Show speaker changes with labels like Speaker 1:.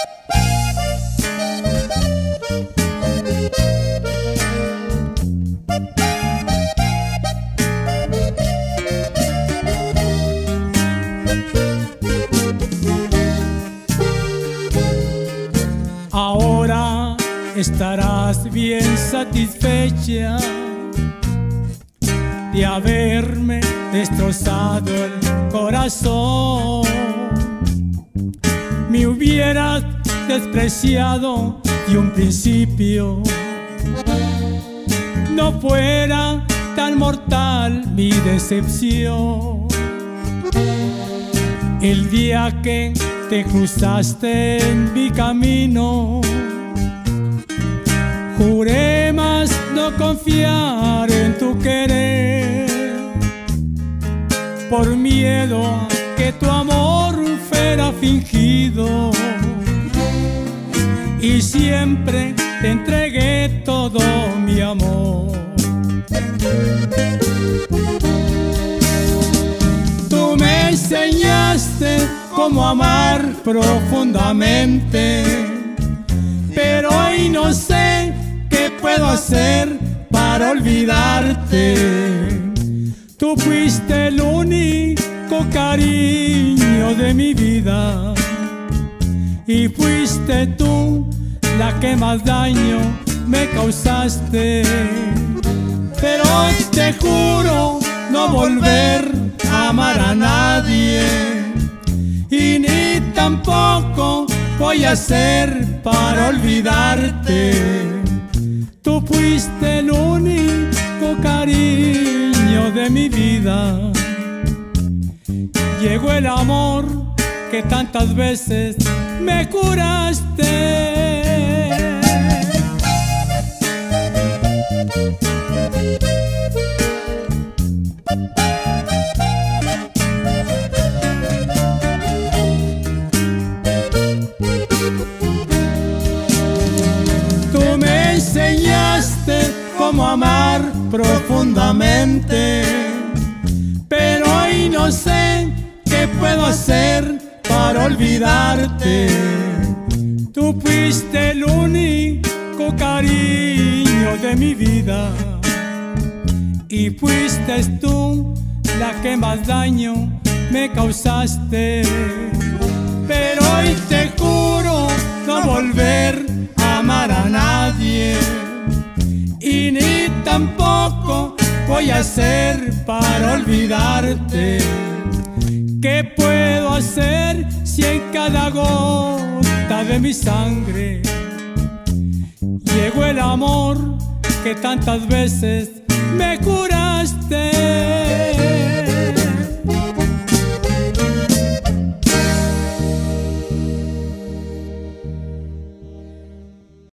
Speaker 1: Ahora estarás bien satisfecha de haberme destrozado el corazón. Me hubieras despreciado de un principio, no fuera tan mortal mi decepción. El día que te cruzaste en mi camino, juré más no confiar en tu querer, por miedo a que tu amor fuera fingido, y siempre te entregué todo mi amor. Tú me enseñaste cómo amar profundamente, pero hoy no sé qué puedo hacer para olvidarte. Tú fuiste el único cariño de mi vida, y fuiste tú la que más daño me causaste. Pero te juro no volver a amar a nadie, y ni tampoco voy a hacer para olvidarte. Tú fuiste el único cariño de mi vida. Llegó el amor que tantas veces me curaste. Tú me enseñaste cómo amar profundamente, pero hoy no sé qué puedo hacer para olvidarte. Tú fuiste el único cariño de mi vida, y fuiste tú la que más daño me causaste. Pero hoy te juro no volver a amar a nadie, y ni tampoco voy a hacer para olvidarte. ¿Qué puedo hacer si en cada gota de mi sangre llegó el amor que tantas veces me curaste?